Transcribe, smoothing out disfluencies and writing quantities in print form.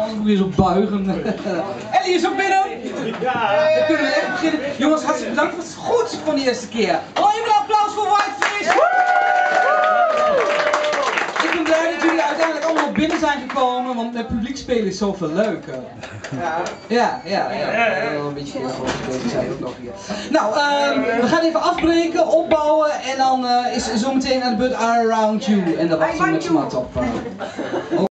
anders moet je zo buigen. Ellie is ook binnen! Ja! Dan kunnen we echt beginnen. Jongens, hartstikke bedankt, het was goed van de eerste keer. Oh, even een applaus voor Whitefish! Ik ben blij dat jullie uiteindelijk allemaal binnen zijn gekomen, want met publiek spelen is zoveel leuker. Ja. Een beetje bezig zijn ook nog hier. Nou, we gaan even afbreken, opbouwen en dan is zometeen aan de beurt Around You. En dat was met smart op.